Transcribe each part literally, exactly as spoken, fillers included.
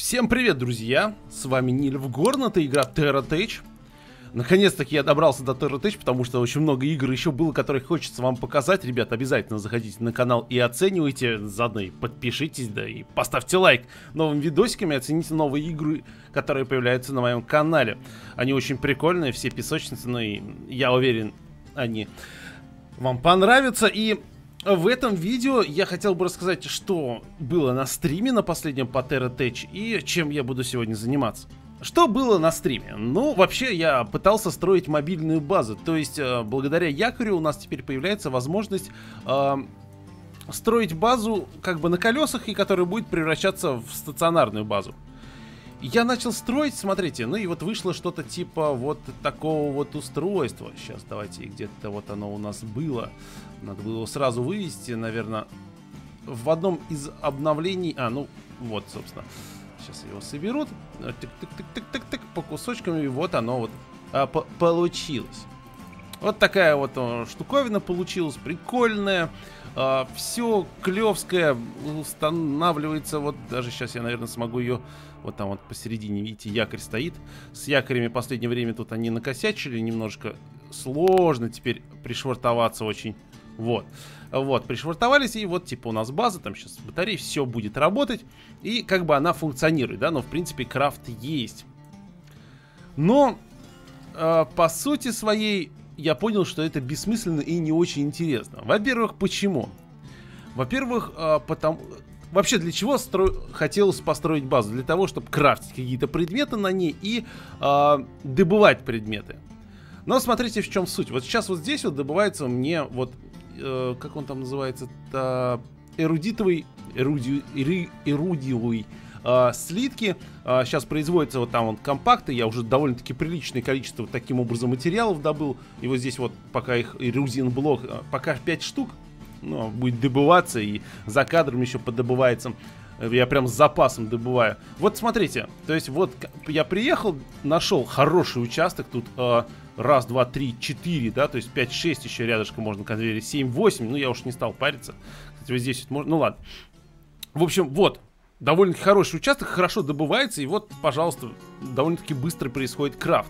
Всем привет, друзья! С вами Нильфгорн, это игра TerraTech. Наконец-таки я добрался до TerraTech, потому что очень много игр еще было, которые хочется вам показать. Ребят, обязательно заходите на канал и оценивайте, заодно и подпишитесь, да и поставьте лайк новым видосикам и оцените новые игры, которые появляются на моем канале. Они очень прикольные, все песочницы, но и я уверен, они вам понравятся. И в этом видео я хотел бы рассказать, что было на стриме на последнем по TerraTech и чем я буду сегодня заниматься. Что было на стриме? Ну, вообще, я пытался строить мобильную базу. То есть, э, благодаря якорю у нас теперь появляется возможность э, строить базу как бы на колесах, и которая будет превращаться в стационарную базу. Я начал строить, смотрите, ну и вот вышло что-то типа вот такого вот устройства. Сейчас давайте, где-то вот оно у нас было. Надо было его сразу вывести, наверное, в одном из обновлений. А, ну, вот, собственно. Сейчас его соберут. Тык-тык-тык-тык-тык по кусочкам, и вот оно вот а, по получилось. Вот такая вот а, штуковина получилась, прикольная. А, все клевское устанавливается. Вот даже сейчас я, наверное, смогу ее... Вот там вот посередине, видите, якорь стоит. С якорями в последнее время тут они накосячили. Немножко сложно теперь пришвартоваться очень. Вот. Вот, пришвартовались, и вот типа у нас база, там сейчас батарея, все будет работать. И как бы она функционирует, да, но в принципе крафт есть. Но э, по сути своей я понял, что это бессмысленно и не очень интересно. Во-первых, почему? Во-первых, э, потому... Вообще, для чего стро... хотелось построить базу? Для того, чтобы крафтить какие-то предметы на ней и э, добывать предметы. Но смотрите, в чем суть. Вот сейчас вот здесь вот добывается мне вот, э, как он там называется, эрудитовый, эруди... эрудиевый э, слитки. Э, сейчас производятся вот там вот компакты. Я уже довольно-таки приличное количество вот таким образом материалов добыл. И вот здесь вот пока их эрузин блок, пока пять штук. Ну, будет добываться, и за кадром еще подобывается. Я прям с запасом добываю. Вот смотрите, то есть вот я приехал, нашел хороший участок. Тут э, раз, два, три, четыре, да, то есть пять, шесть еще рядышком можно конвейерить, семь, восемь, ну я уж не стал париться. Кстати, вот здесь вот можно, ну ладно. В общем, вот, довольно-таки хороший участок, хорошо добывается, и вот, пожалуйста, довольно-таки быстро происходит крафт.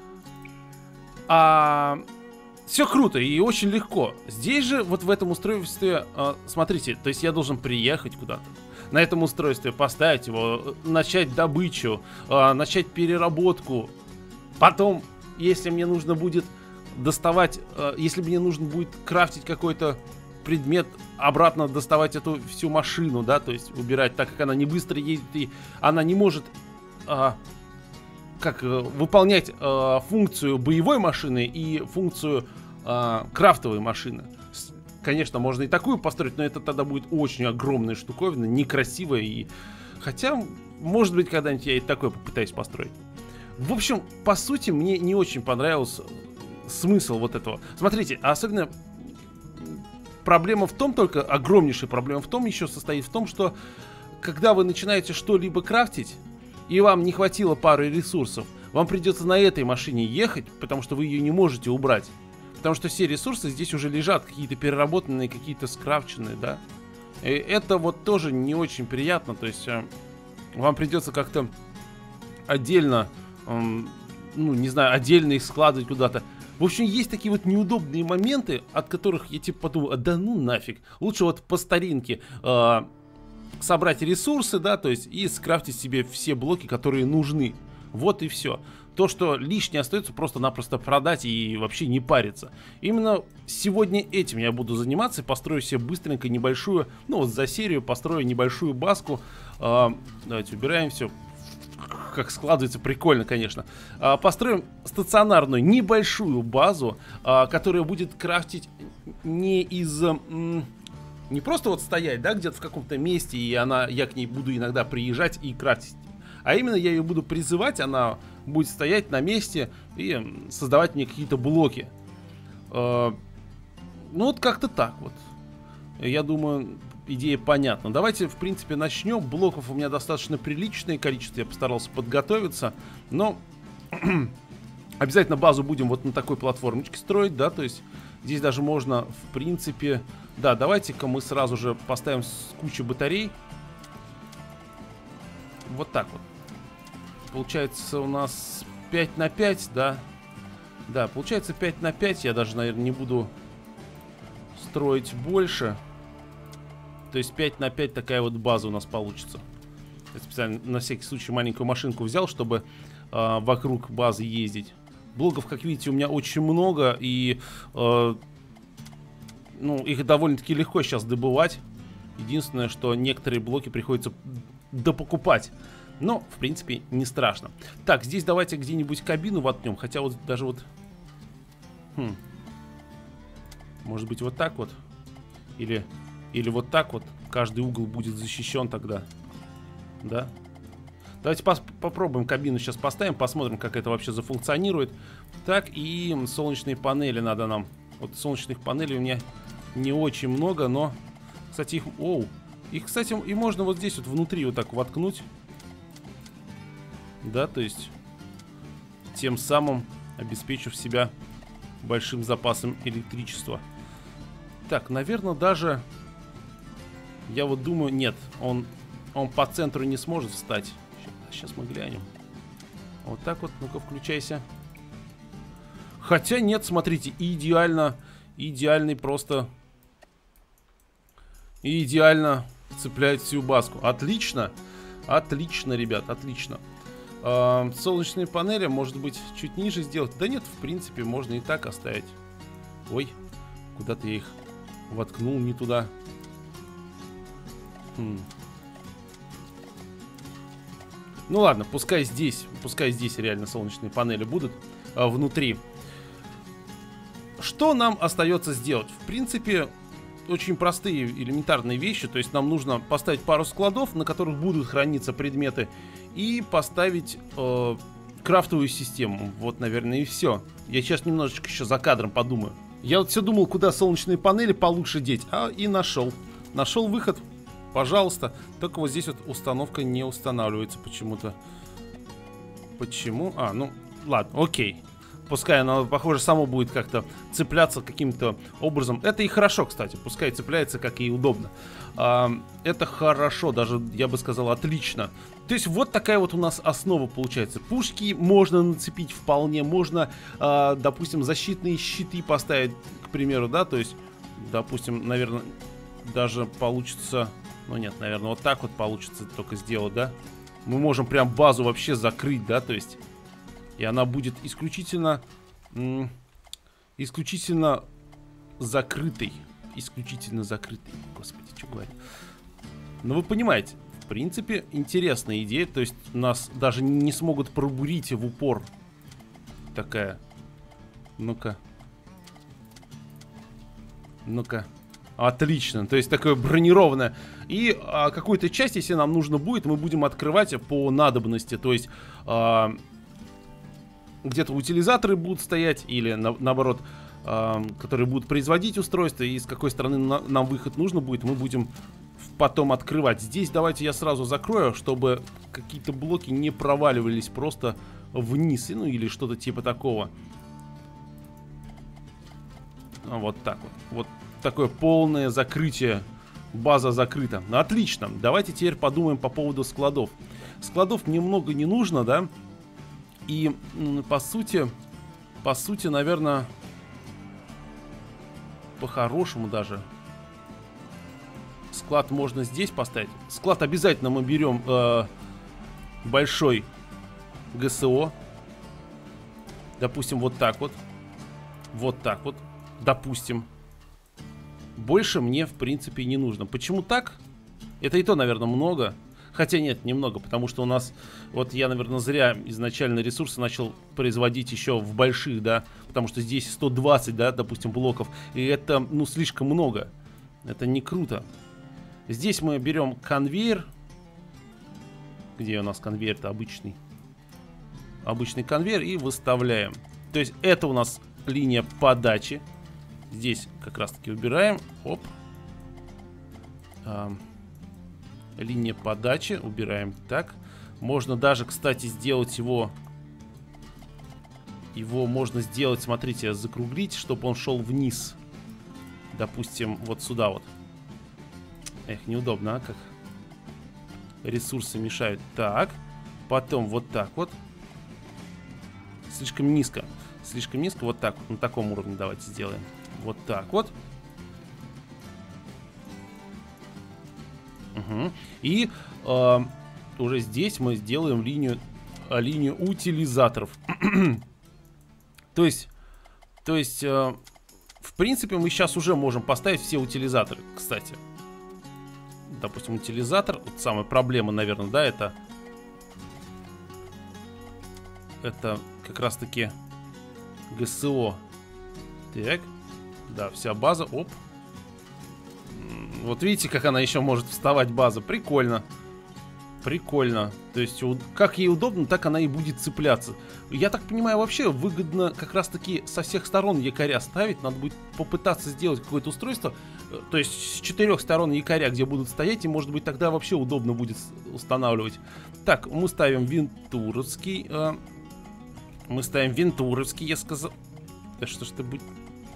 А... Все круто и очень легко. Здесь же, вот в этом устройстве, э, смотрите, то есть я должен приехать куда-то, на этом устройстве поставить его, начать добычу, э, начать переработку. Потом, если мне нужно будет доставать, э, если мне нужно будет крафтить какой-то предмет, обратно доставать эту всю машину, да, то есть убирать, так как она не быстро едет и она не может... Э, как э, выполнять э, функцию боевой машины и функцию э, крафтовой машины. С, конечно, можно и такую построить, но это тогда будет очень огромная штуковина, некрасивая. И... Хотя, может быть, когда-нибудь я и такое попытаюсь построить. В общем, по сути, мне не очень понравился смысл вот этого. Смотрите, особенно проблема в том, только огромнейшая проблема в том еще состоит в том, что когда вы начинаете что-либо крафтить, и вам не хватило пары ресурсов, вам придется на этой машине ехать, потому что вы ее не можете убрать. Потому что все ресурсы здесь уже лежат, какие-то переработанные, какие-то скрафченные, да. И это вот тоже не очень приятно, то есть э, вам придется как-то отдельно, э, ну не знаю, отдельно их складывать куда-то. В общем, есть такие вот неудобные моменты, от которых я типа подумал, а да ну нафиг, лучше вот по старинке... Э, собрать ресурсы, да, то есть и скрафтить себе все блоки, которые нужны. Вот и все. То, что лишнее остается, просто-напросто продать и вообще не париться. Именно сегодня этим я буду заниматься. Построю себе быстренько небольшую, ну вот за серию построю небольшую баску. А, давайте убираем все. Как складывается, прикольно, конечно. А, построим стационарную небольшую базу, а, которая будет крафтить не из... Не просто вот стоять, да, где-то в каком-то месте, и она, я к ней буду иногда приезжать и крафтить. А именно я ее буду призывать, она будет стоять на месте и создавать мне какие-то блоки. Э, ну вот как-то так вот. Я думаю, идея понятна. Давайте, в принципе, начнем. Блоков у меня достаточно приличное количество, я постарался подготовиться. Но обязательно базу будем вот на такой платформочке строить, да, то есть здесь даже можно, в принципе... Да, давайте-ка мы сразу же поставим с кучу батарей. вот так вот. Получается у нас пять на пять, да? Да, получается пять на пять. Я даже, наверное, не буду строить больше. То есть пять на пять такая вот база у нас получится. Я специально на всякий случай маленькую машинку взял, чтобы э, вокруг базы ездить. Блоков, как видите, у меня очень много. И э, ну, их довольно-таки легко сейчас добывать. Единственное, что некоторые блоки приходится допокупать. Но, в принципе, не страшно. Так, здесь давайте где-нибудь кабину воткнем. Хотя вот даже вот... Хм. Может быть, вот так вот? Или, или вот так вот? Каждый угол будет защищен тогда. Да? Давайте пос попробуем кабину сейчас поставим. Посмотрим, как это вообще зафункционирует. Так, и солнечные панели надо нам. Вот солнечных панелей у меня не очень много, но... Кстати, их... Оу. Их, кстати, и можно вот здесь вот внутри вот так воткнуть. Да, то есть... Тем самым обеспечив себя большим запасом электричества. Так, наверное, даже... Я вот думаю, нет, он, он по центру не сможет встать. Сейчас мы глянем. Вот так вот, ну-ка, включайся. Хотя нет, смотрите, идеально, идеальный просто... Идеально цепляет всю баску. Отлично, отлично, ребят, отлично. А, солнечные панели, может быть, чуть ниже сделать. Да нет, в принципе, можно и так оставить. Ой, куда-то я их воткнул не туда. Хм. Ну ладно, пускай здесь, пускай здесь реально солнечные панели будут а, внутри. Что нам остается сделать? В принципе, очень простые элементарные вещи. То есть нам нужно поставить пару складов, на которых будут храниться предметы, и поставить э, крафтовую систему. Вот, наверное, и все. Я сейчас немножечко еще за кадром подумаю. Я вот все думал, куда солнечные панели получше деть, а и нашел. Нашел выход. Пожалуйста. Только вот здесь вот установка не устанавливается почему-то. Почему? А, ну, ладно, окей. Пускай она, похоже, само будет как-то цепляться каким-то образом. Это и хорошо, кстати. Пускай цепляется, как и удобно. А, это хорошо, даже, я бы сказал, отлично. То есть вот такая вот у нас основа получается. Пушки можно нацепить вполне. Можно, а, допустим, защитные щиты поставить, к примеру, да. То есть, допустим, наверное, даже получится... Ну нет, наверное, вот так вот получится только сделать, да. Мы можем прям базу вообще закрыть, да, то есть... И она будет исключительно, исключительно закрытой. Исключительно закрытой. Господи, что говорить. Но вы понимаете, в принципе, интересная идея. То есть нас даже не смогут пробурить в упор. Такая. Ну-ка. Ну-ка. Отлично. То есть такое бронированное. И а, какую-то часть, если нам нужно будет, мы будем открывать по надобности. То есть... А, где-то утилизаторы будут стоять, или на, наоборот, э, которые будут производить устройство, и с какой стороны на, нам выход нужно будет, мы будем потом открывать. Здесь давайте я сразу закрою, чтобы какие-то блоки не проваливались просто вниз, ну или что-то типа такого. Вот так вот. Вот такое полное закрытие. База закрыта. Ну, отлично. Давайте теперь подумаем по поводу складов. Складов немного не нужно, да? И, по сути, по сути, наверное, по-хорошему даже склад можно здесь поставить. Склад обязательно мы берем э, большой ГСО. Допустим, вот так вот. Вот так вот. Допустим. Больше мне, в принципе, не нужно. Почему так? Это и то, наверное, много. Хотя нет, немного, потому что у нас, вот я, наверное, зря изначально ресурсы начал производить еще в больших, да, потому что здесь сто двадцать, да, допустим, блоков, и это, ну, слишком много, это не круто. Здесь мы берем конвейер, где у нас конвейер-то обычный, обычный конвейер, и выставляем. То есть это у нас линия подачи, здесь как раз-таки убираем, оп. Линия подачи. Убираем так. Можно даже, кстати, сделать его... Его можно сделать, смотрите, закруглить, чтобы он шел вниз. Допустим, вот сюда вот. Эх, неудобно, а как? ресурсы мешают. Так, потом вот так вот. Слишком низко. Слишком низко, вот так вот, на таком уровне давайте сделаем. Вот так вот. Угу. И э, уже здесь мы сделаем линию, э, линию утилизаторов. То есть, то есть э, в принципе, мы сейчас уже можем поставить все утилизаторы, кстати. Допустим, утилизатор, вот самая проблема, наверное, да, это... Это как раз-таки ГСО. Так, да, вся база, оп. Вот видите, как она еще может вставать, база. Прикольно. Прикольно. То есть, как ей удобно, так она и будет цепляться. Я так понимаю, вообще выгодно как раз-таки со всех сторон якоря ставить. Надо будет попытаться сделать какое-то устройство. То есть, с четырех сторон якоря, где будут стоять. И, может быть, тогда вообще удобно будет устанавливать. Так, мы ставим вентуровский. Э, мы ставим вентуровский, я сказал. Да что ж ты будет...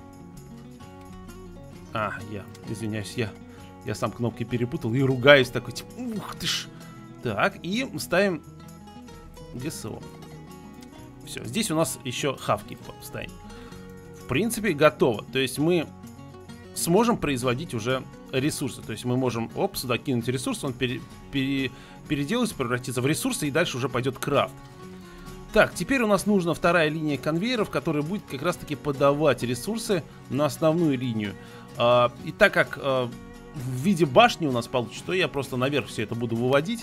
А, я, извиняюсь, я... Я сам кнопки перепутал и ругаюсь такой, типа, ух ты ж. Так, и ставим ГСО. Все, здесь у нас еще хавки стоит. В принципе, готово. То есть мы сможем производить уже ресурсы. То есть мы можем, оп, сюда кинуть ресурс, он пере, пере, переделается, превратится в ресурсы, и дальше уже пойдет крафт. Так, теперь у нас нужна вторая линия конвейеров, которая будет как раз-таки подавать ресурсы на основную линию. А, и так как... А, в виде башни у нас получится, то я просто наверх все это буду выводить.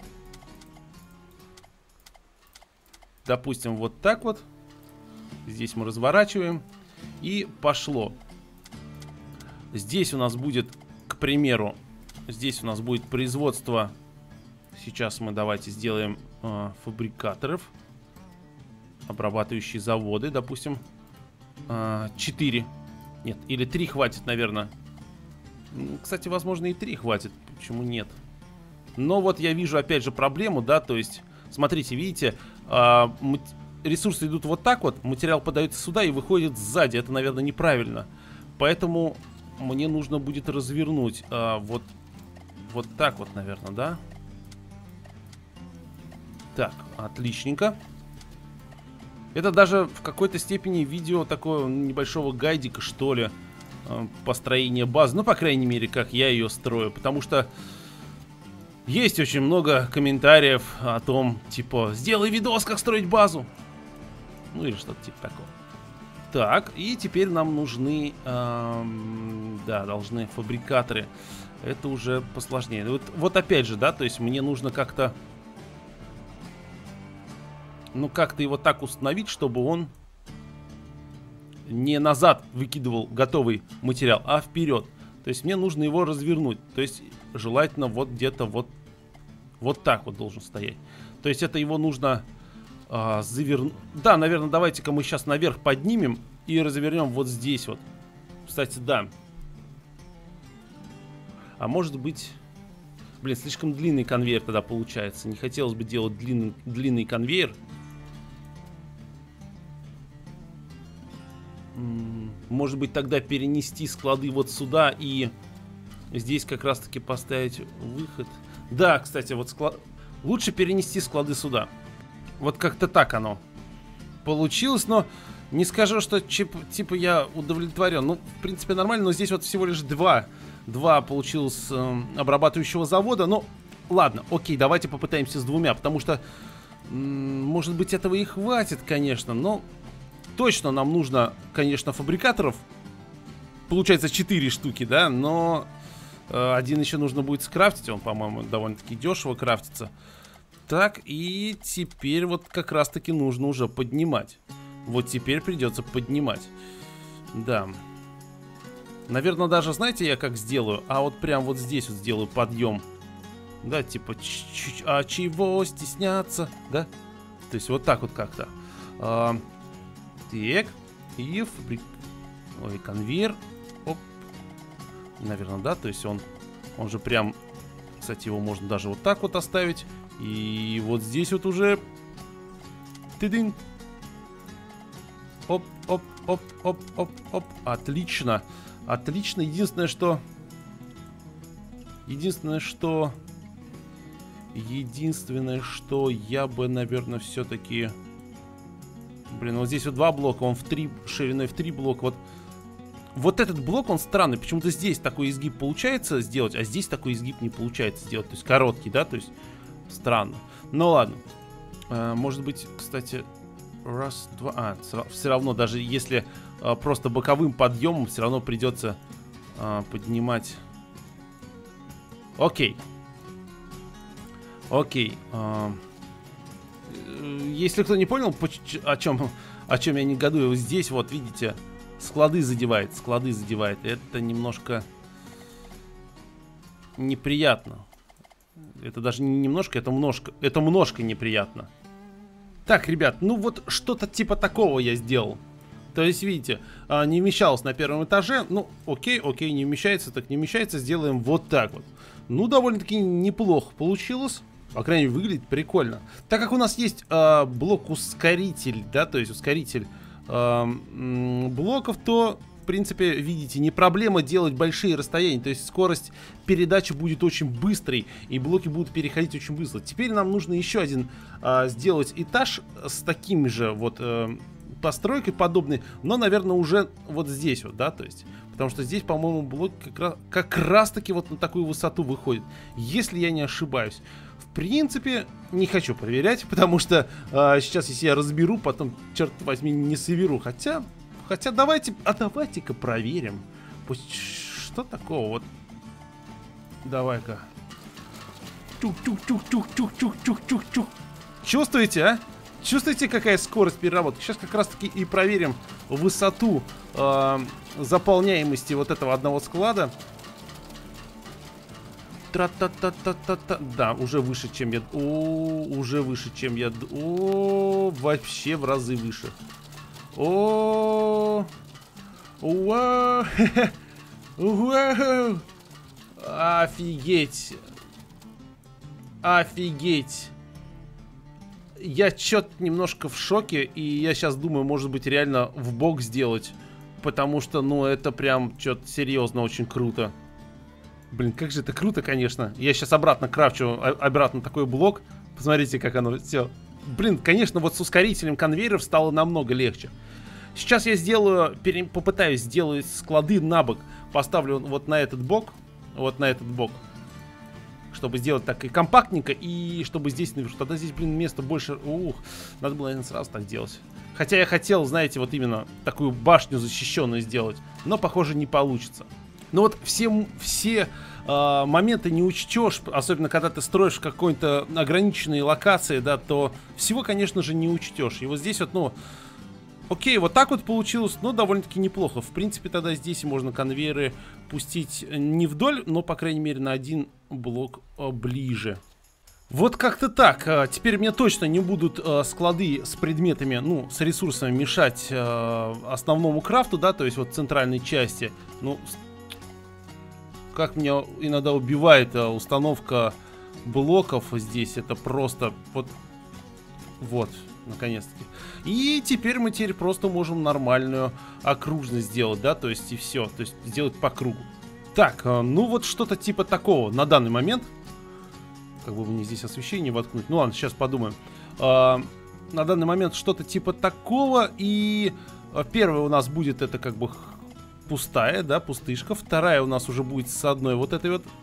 Допустим, вот так вот. Здесь мы разворачиваем. И пошло. Здесь у нас будет, к примеру, здесь у нас будет производство. Сейчас мы давайте сделаем э, фабрикаторов. Обрабатывающие заводы, допустим. Э, четыре. Нет, или три хватит, наверное. Кстати, возможно, и три хватит. Почему нет? Но вот я вижу, опять же, проблему, да, то есть, смотрите, видите, э, ресурсы идут вот так вот, материал подается сюда и выходит сзади. Это, наверное, неправильно. Поэтому мне нужно будет развернуть э, вот, вот так вот, наверное, да? Так, отличненько. Это даже в какой-то степени видео такого небольшого гайдика, что ли, построение базы. Ну, по крайней мере, как я ее строю. Потому что есть очень много комментариев о том, типа, сделай видос, как строить базу. Ну, или что-то типа такого. Так, и теперь нам нужны, эм, да, должны фабрикаторы. Это уже посложнее. Вот, вот опять же, да, то есть мне нужно как-то, ну, как-то его так установить, чтобы он не назад выкидывал готовый материал, а вперед. То есть мне нужно его развернуть. То есть желательно вот где-то вот, вот так вот должен стоять. То есть это его нужно а, завернуть. Да, наверное, давайте-ка мы сейчас наверх поднимем и развернем вот здесь вот. Кстати, да. А может быть... Блин, слишком длинный конвейер тогда получается. Не хотелось бы делать длинный, длинный конвейер. Может быть, тогда перенести склады вот сюда и здесь как раз-таки поставить выход. Да, кстати, вот склад... лучше перенести склады сюда. Вот как-то так оно получилось, но не скажу, что типа, типа я удовлетворен. Ну, в принципе, нормально, но здесь вот всего лишь два. Два получилось э, обрабатывающего завода. Ну, ладно, окей, давайте попытаемся с двумя, потому что, может быть, этого и хватит, конечно, но... Точно нам нужно, конечно, фабрикаторов. Получается четыре штуки, да, но э, один еще нужно будет скрафтить. Он, по-моему, довольно-таки дешево крафтится. Так, и теперь вот как раз-таки нужно уже поднимать. Вот теперь придется поднимать. Да. Наверное, даже, знаете, я как сделаю? А вот прям вот здесь вот сделаю подъем. Да, типа, а чего стесняться, да? То есть вот так вот как-то. А Так, и фабрик... Ой, конвейер. Оп. Наверное, да, то есть он, он же прям... Кстати, его можно даже вот так вот оставить. И вот здесь вот уже... Ты-дын. Оп, оп, оп, оп, оп, оп. Отлично. Отлично. Единственное, что... Единственное, что... Единственное, что я бы, наверное, все-таки... Блин, вот здесь вот два блока, он в три, шириной в три блока. Вот, вот этот блок, он странный. Почему-то здесь такой изгиб получается сделать, а здесь такой изгиб не получается сделать. То есть короткий, да, то есть странно. Ну ладно. А, может быть, кстати, раз, два... А, все равно, даже если а, просто боковым подъемом, все равно придется а, поднимать... Окей. Окей. А... Если кто не понял, о чем, о чем я негодую, вот здесь вот, видите, склады задевает, склады задевает. Это немножко неприятно. Это даже не немножко, это множко, это множко неприятно. Так, ребят, ну вот что-то типа такого я сделал. То есть, видите, не вмещалось на первом этаже. Ну, окей, окей, не вмещается, так не вмещается. Сделаем вот так вот. Ну, довольно-таки неплохо получилось. По крайней мере, выглядит прикольно. Так как у нас есть э, блок-ускоритель, да, то есть ускоритель э, блоков, то, в принципе, видите, не проблема делать большие расстояния. То есть скорость передачи будет очень быстрой, и блоки будут переходить очень быстро. Теперь нам нужно еще один э, сделать этаж с таким же вот э, постройкой подобной, но, наверное, уже вот здесь вот, да, то есть... Потому что здесь, по-моему, блок как раз, как раз-таки вот на такую высоту выходит. Если я не ошибаюсь. В принципе, не хочу проверять, потому что э, сейчас, если я разберу, потом, черт возьми, не соберу. Хотя, хотя давайте, а давайте-ка проверим. Пусть, что такого вот. Давай-ка. Чух-чух-чух-чух-чух-чух-чух-чух-чух. Чувствуете, а? Чувствуете, какая скорость переработки? Сейчас как раз-таки и проверим высоту э, заполняемости вот этого одного склада. Тра-та-та-та-та-та. Да, уже выше, чем я... О, уже выше, чем я... О, вообще в разы выше. О, вау. Вау. Офигеть. Офигеть. Я чё-то немножко в шоке, и я сейчас думаю, может быть, реально в бок сделать. Потому что, ну, это прям что-то серьезно очень круто. Блин, как же это круто, конечно. Я сейчас обратно крафчу, обратно такой блок. Посмотрите, как оно все. Блин, конечно, вот с ускорителем конвейеров стало намного легче. Сейчас я сделаю, пере, попытаюсь сделать склады на бок. Поставлю вот на этот бок, вот на этот бок. Чтобы сделать так и компактненько, и чтобы здесь наверху. Тогда здесь, блин, места больше. Ух, надо было, наверное, сразу так делать. Хотя я хотел, знаете, вот именно такую башню защищенную сделать. Но, похоже, не получится. Но вот все, все э, моменты не учтешь, особенно когда ты строишь какой-то ограниченной локации, да, то всего, конечно же, не учтешь. И вот здесь вот, ну, окей, вот так вот получилось, но довольно-таки неплохо. В принципе, тогда здесь можно конвейеры пустить не вдоль, но, по крайней мере, на один блок э, ближе. Вот как-то так. Теперь мне точно не будут э, склады с предметами, ну, с ресурсами мешать э, основному крафту, да, то есть вот центральной части. Ну, как меня иногда убивает э, установка блоков здесь, это просто вот, вот, наконец-таки. И теперь мы теперь просто можем нормальную окружность сделать, да, то есть и все, то есть сделать по кругу. Так, э, ну вот что-то типа такого на данный момент. Как бы мне здесь освещение воткнуть. Ну ладно, сейчас подумаем. А, на данный момент что-то типа такого. И первая у нас будет это как бы пустая, да, пустышка. Вторая у нас уже будет с одной вот этой вот.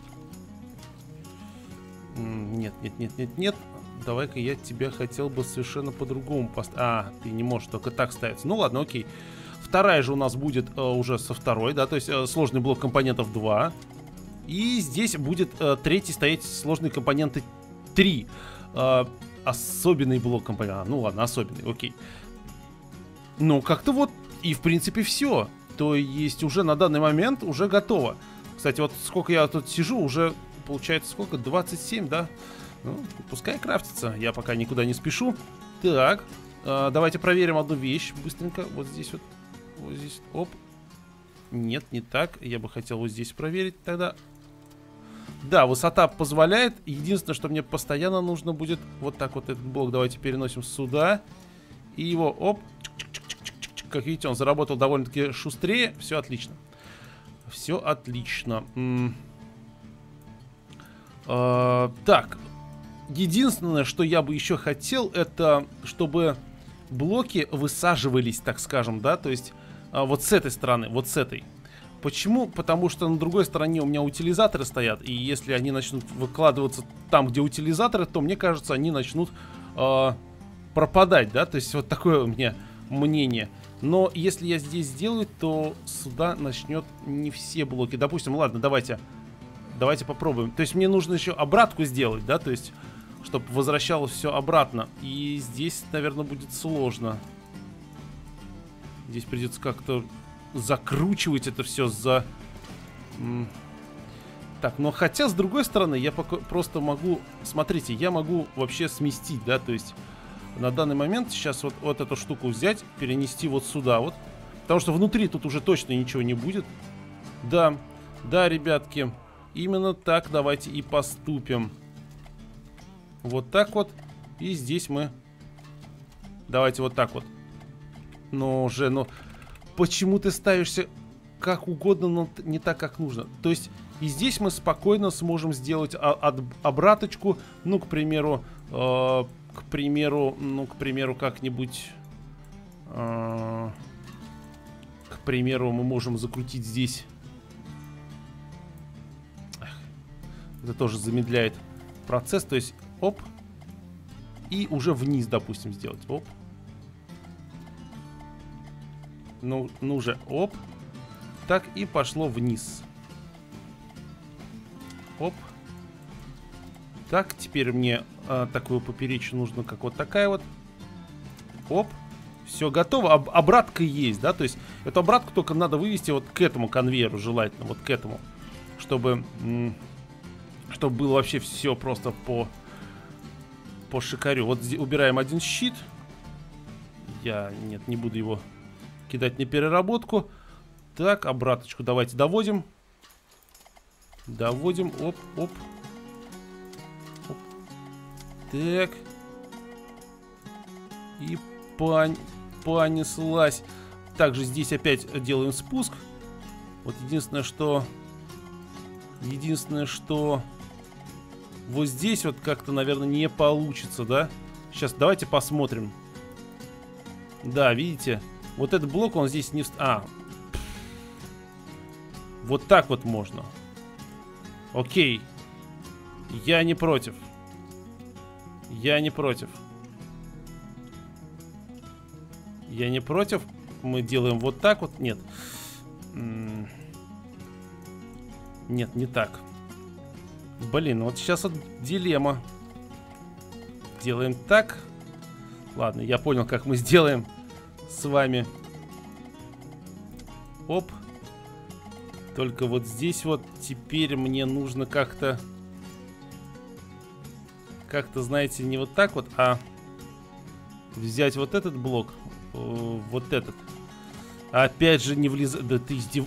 Нет, нет, нет, нет, нет. Давай-ка я тебя хотел бы совершенно по-другому поставить. А, ты не можешь только так ставиться. Ну ладно, окей. Вторая же у нас будет э, уже со второй, да, то есть э, сложный блок компонентов два. И здесь будет э, третий стоять сложные компоненты три. Э, особенный блок компонентов. А, ну ладно, особенный, окей. Ну, как-то вот, и в принципе все. То есть уже на данный момент уже готово. Кстати, вот сколько я тут сижу, уже получается сколько? двадцать семь, да? Ну, пускай крафтится, я пока никуда не спешу. Так, э, давайте проверим одну вещь быстренько. Вот здесь вот, вот здесь, оп. Нет, не так, я бы хотел вот здесь проверить тогда. Да, высота позволяет. Единственное, что мне постоянно нужно будет вот так вот этот блок. Давайте переносим сюда. И его, оп. Чик-чик-чик-чик-чик. Как видите, он заработал довольно-таки шустрее. Все отлично. Все отлично. М -м -м. А, так. единственное, что я бы еще хотел, это чтобы блоки высаживались, так скажем, да, то есть а, вот с этой стороны, вот с этой. Почему? Потому что на другой стороне у меня утилизаторы стоят, и если они начнут выкладываться там, где утилизаторы, то, мне кажется, они начнут э, пропадать, да, то есть вот такое у меня мнение. Но если я здесь сделаю, то сюда начнет не все блоки. Допустим, ладно, давайте, давайте попробуем. То есть мне нужно еще обратку сделать, да, то есть, чтобы возвращалось все обратно. И здесь, наверное, будет сложно. Здесь придется как-то закручивать это все за... Так, но хотя, с другой стороны, я пока просто могу... Смотрите, я могу вообще сместить, да, то есть на данный момент сейчас вот, вот эту штуку взять, перенести вот сюда вот. Потому что внутри тут уже точно ничего не будет. Да, да, ребятки, именно так давайте и поступим. Вот так вот. И здесь мы... Давайте вот так вот. Но уже, ну... Почему ты ставишься как угодно, но не так, как нужно? То есть и здесь мы спокойно сможем сделать от, обраточку. Ну, к примеру, э, к примеру, ну, к примеру, как-нибудь... Э, к примеру, мы можем закрутить здесь. Эх, это тоже замедляет процесс. То есть, оп. И уже вниз, допустим, сделать. Оп. Ну, ну же, оп. Так, и пошло вниз. Оп. Так, теперь мне а, такую поперечную нужно, как вот такая вот. Оп. Все готово. Об обратка есть, да? То есть, эту обратку только надо вывести вот к этому конвейеру, желательно. Вот к этому. Чтобы, чтобы было вообще все просто по, по шикарю. Вот убираем один щит. Я, нет, не буду его... кидать на переработку. Так, обраточку давайте доводим. Доводим. Оп, оп. Оп. Так. И пон... понеслась. Также здесь опять делаем спуск. Вот единственное, что... Единственное, что... Вот здесь вот как-то, наверное, не получится, да? Сейчас давайте посмотрим. Да, видите? Вот этот блок, он здесь не... А. Вот так вот можно. Окей. Я не против. Я не против. Я не против. Мы делаем вот так вот. Нет. Нет, не так. Блин, вот сейчас вот дилемма. Делаем так. Ладно, я понял, как мы сделаем с вами. Оп. Только вот здесь вот теперь мне нужно как-то... Как-то, знаете, не вот так вот, а взять вот этот блок. Вот этот. Опять же не влезает. Да ты издев...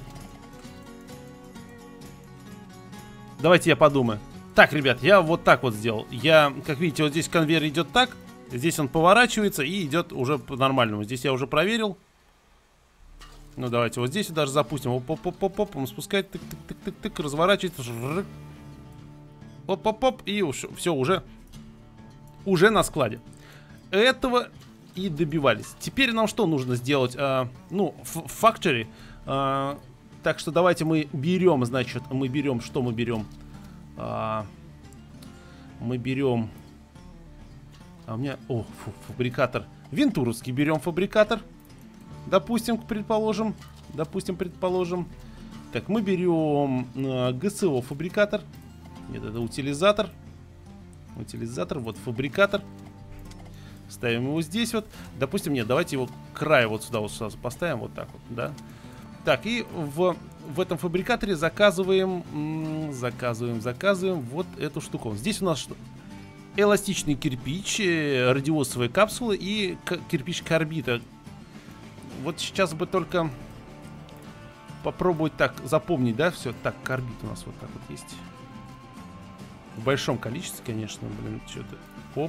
Давайте я подумаю. Так, ребят, я вот так вот сделал. Я, как видите, вот здесь конвейер идет так. Здесь он поворачивается и идет уже по-нормальному. Здесь я уже проверил. Ну, давайте вот здесь даже запустим. Оп-оп-оп-оп, он спускает, тык-тык-тык-тык, разворачивается. Оп-оп-оп, и все, уже, уже на складе. Этого и добивались. Теперь нам что нужно сделать? А, ну, factory. А, так что давайте мы берем, значит, мы берем, что мы берем? А, мы берем... А у меня... О, фу, фабрикатор. Вентуровский берем фабрикатор. Допустим, предположим. Допустим, предположим. Так, мы берем э, ГСО фабрикатор. Нет, это утилизатор. Утилизатор, вот фабрикатор. Ставим его здесь вот. Допустим, нет, давайте его к краю вот сюда вот сразу поставим. Вот так вот, да. Так, и в, в этом фабрикаторе заказываем... Заказываем, заказываем вот эту штуку. Здесь у нас что? Эластичный кирпич, радиосовые капсулы и кирпич карбита. Вот сейчас бы только попробовать так запомнить, да, все. Так, карбид у нас вот так вот есть. В большом количестве, конечно, блин, что-то. Оп.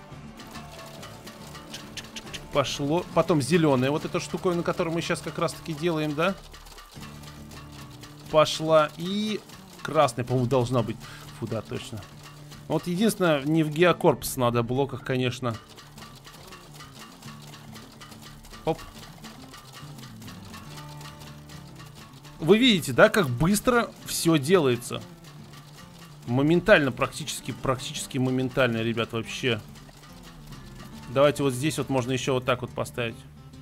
Пошло. Потом зеленая вот эта штуковина, которую мы сейчас как раз-таки делаем, да. Пошла. И красная, по-моему, должна быть. Фу, да, точно. Вот единственное, не в Геокорпс надо блоках, конечно. Оп. Вы видите, да, как быстро все делается. Моментально, практически, практически моментально, ребят, вообще. Давайте вот здесь вот можно еще вот так вот поставить.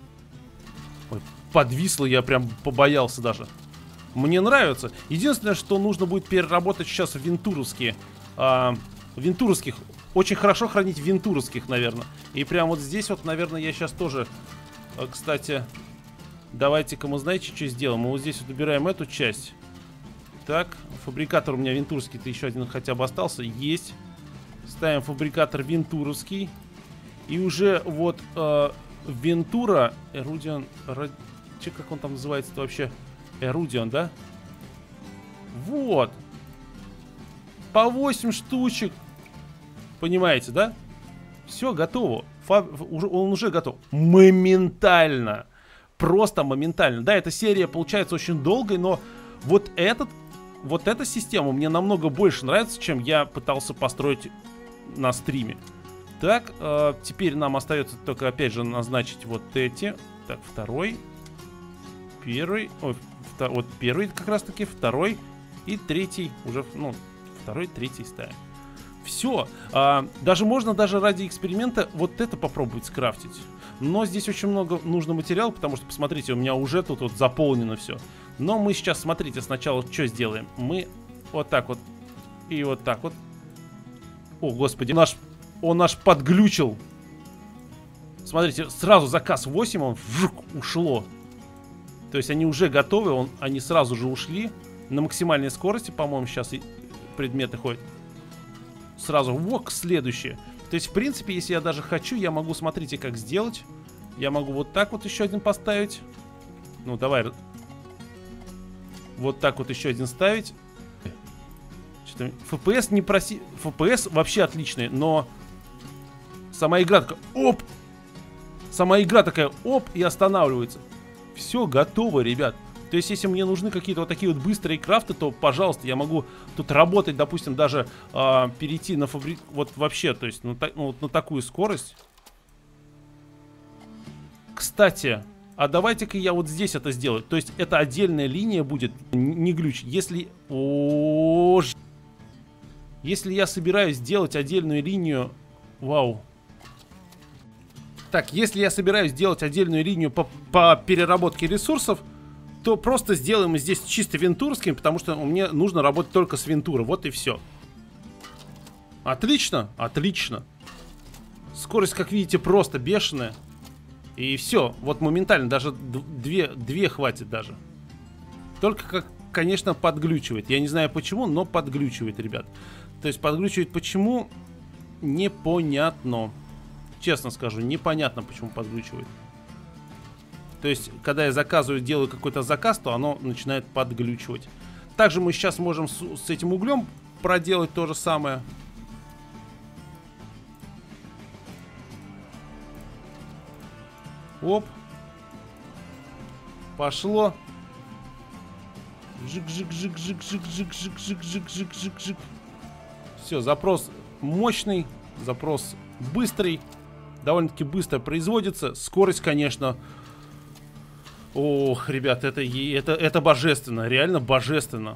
Ой, подвисло, я прям побоялся даже. Мне нравится. Единственное, что нужно будет переработать сейчас вентуровские. А, вентуровских. Очень хорошо хранить вентуровских, наверное. И прям вот здесь вот, наверное, я сейчас тоже... Кстати, давайте-ка мы, знаете, что сделаем? Мы вот здесь вот убираем эту часть. Так, фабрикатор у меня вентуровский-то еще один хотя бы остался. Есть. Ставим фабрикатор вентуровский. И уже вот э, Вентура, Эрудион, че, как он там называется-то вообще? Эрудион, да? Вот. По восемь штучек. Понимаете, да? Все, готово. Фаб... Уже, он уже готов. Моментально. Просто моментально. Да, эта серия получается очень долгой, но вот этот, вот эта система мне намного больше нравится, чем я пытался построить на стриме. Так, э, теперь нам остается только, опять же, назначить вот эти. Так, второй. Первый. Ой, втор, вот первый как раз таки, второй и третий. Уже, ну, второй, третий ставим. Все. А, даже можно даже ради эксперимента вот это попробовать скрафтить. Но здесь очень много нужно материала, потому что, посмотрите, у меня уже тут вот заполнено все. Но мы сейчас, смотрите, сначала что сделаем? Мы вот так вот и вот так вот. О, господи, наш, он наш подглючил. Смотрите, сразу заказ восемь, он вжук, ушло. То есть они уже готовы, он, они сразу же ушли. На максимальной скорости, по-моему, сейчас и предметы ходят. Сразу, вок, следующее. То есть, в принципе, если я даже хочу, я могу, смотрите, как сделать. Я могу вот так вот еще один поставить. Ну, давай. Вот так вот еще один ставить. Что-то эф пи эс не проси... эф пи эс вообще отличный, но... Сама игра такая, оп! Сама игра такая, оп, и останавливается. Все готово, ребят. То есть, если мне нужны какие-то вот такие вот быстрые крафты, то, пожалуйста, я могу тут работать, допустим, даже э, перейти на фабрик... Вот вообще, то есть, ну, та... ну, вот на такую скорость. Кстати, а давайте-ка я вот здесь это сделаю. То есть, это отдельная линия будет, не глюч. Если... О, ж... Если я собираюсь сделать отдельную линию... Вау. Так, если я собираюсь делать отдельную линию по, по переработке ресурсов, то просто сделаем здесь чисто вентурским, потому что мне нужно работать только с вентурой. Вот и все. Отлично, отлично. Скорость, как видите, просто бешеная. И все, вот моментально, даже две, две хватит даже. Только, как, конечно, подглючивает. Я не знаю почему, но подглючивает, ребят. То есть подглючивает почему, непонятно. Честно скажу, непонятно, почему подглючивает. То есть, когда я заказываю, делаю какой-то заказ, то оно начинает подглючивать. Также мы сейчас можем с, с этим углем проделать то же самое. Оп. Пошло. Жик-жик-жик-жик-жик-жик-жик-жик-жик-жик-жик-жик. Все, запрос мощный, запрос быстрый. Довольно-таки быстро производится. Скорость, конечно... Ох, ребят, это, это, это божественно, реально божественно.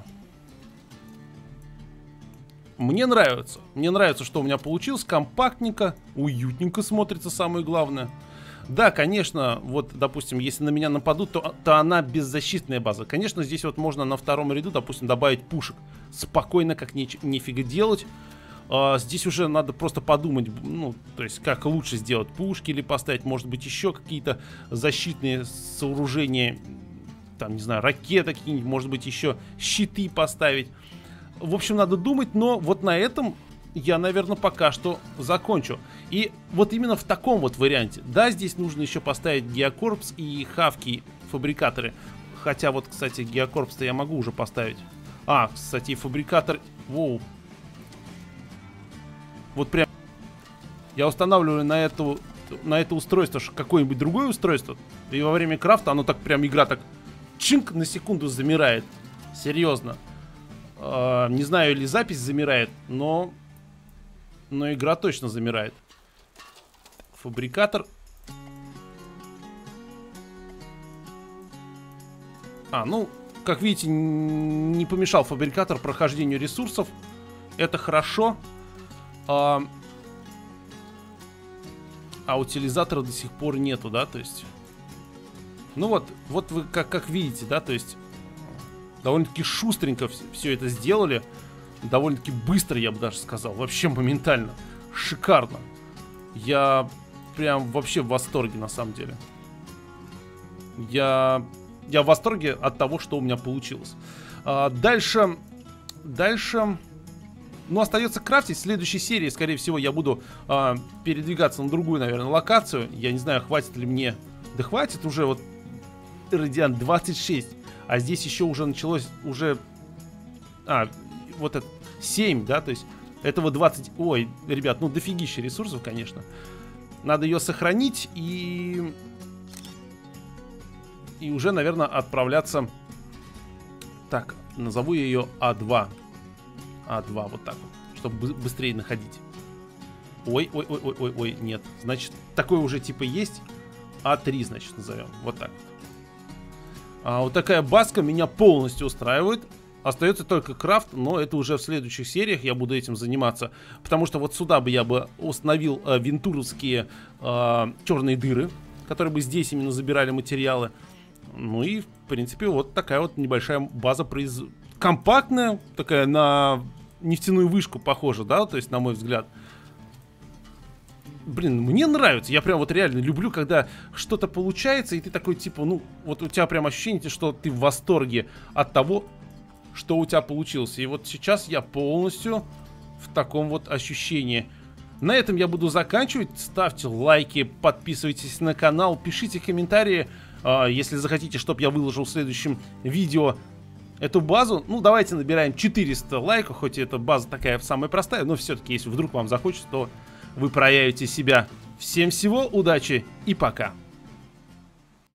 Мне нравится. Мне нравится, что у меня получилось. Компактненько, уютненько смотрится, самое главное. Да, конечно, вот, допустим, если на меня нападут, то, то она беззащитная база. Конечно, здесь вот можно на втором ряду, допустим, добавить пушек. Спокойно, как не, нифига делать. А, здесь уже надо просто подумать, ну, то есть, как лучше сделать. Пушки или поставить, может быть, еще какие-то защитные сооружения. Там, не знаю, ракеты какие-нибудь, может быть, еще щиты поставить. В общем, надо думать, но вот на этом я, наверное, пока что закончу. И вот именно в таком вот варианте. Да, здесь нужно еще поставить Геокорпс и Хавки фабрикаторы. Хотя вот, кстати, Геокорпс-то я могу уже поставить. А, кстати, фабрикатор... Воу. Вот прям я устанавливаю на, эту, на это устройство какое-нибудь другое устройство. И во время крафта оно так прям, игра так чинк на секунду замирает. Серьезно. Э, не знаю, или запись замирает, но но игра точно замирает. Фабрикатор. А, ну, как видите, не помешал фабрикатор прохождению ресурсов. Это хорошо. А, а утилизатора до сих пор нету, да, то есть... Ну вот, вот вы как, как видите, да, то есть... Довольно-таки шустренько все это сделали. Довольно-таки быстро, я бы даже сказал. Вообще моментально. Шикарно. Я прям вообще в восторге, на самом деле. Я... Я в восторге от того, что у меня получилось. А, дальше... Дальше... Ну, остается крафтить. В следующей серии, скорее всего, я буду а, передвигаться на другую, наверное, локацию. Я не знаю, хватит ли мне... Да хватит уже вот... Радиант двадцать шесть. А здесь еще уже началось... Уже... А, вот это... семь, да? То есть... Этого двадцать... Ой, ребят, ну дофигища ресурсов, конечно. Надо ее сохранить и... И уже, наверное, отправляться... Так, назову я ее А два. А два, вот так вот. Чтобы быстрее находить. Ой, ой, ой, ой, ой, ой, нет. Значит, такой уже типа есть. А три, значит, назовем. Вот так вот. А, вот такая базка меня полностью устраивает. Остается только крафт, но это уже в следующих сериях я буду этим заниматься. Потому что вот сюда бы я бы установил э, вентуровские э, черные дыры, которые бы здесь именно забирали материалы. Ну и, в принципе, вот такая вот небольшая база произ... компактная, такая на нефтяную вышку похожа, да, то есть, на мой взгляд. Блин, мне нравится, я прям вот реально люблю, когда что-то получается, и ты такой, типа, ну, вот у тебя прям ощущение, что ты в восторге от того, что у тебя получилось. И вот сейчас я полностью в таком вот ощущении. На этом я буду заканчивать. Ставьте лайки, подписывайтесь на канал, пишите комментарии, э, если захотите, чтобы я выложил в следующем видео эту базу. Ну, давайте набираем четыреста лайков, хоть эта база такая самая простая, но все-таки, если вдруг вам захочется, то вы проявите себя. Всем всего, удачи и пока.